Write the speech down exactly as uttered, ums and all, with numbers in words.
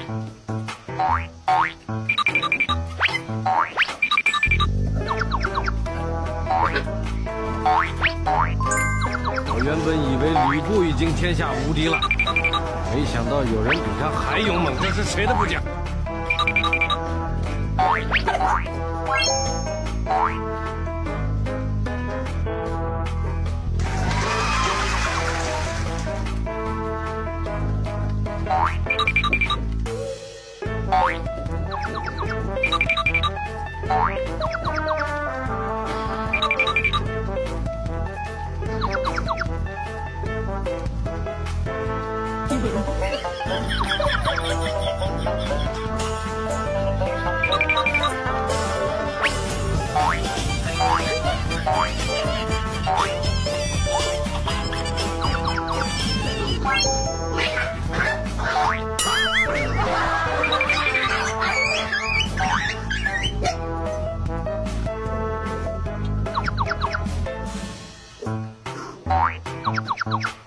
我原本以为吕布已经天下无敌了，没想到有人比他还勇猛，这是谁的部将？ Bye.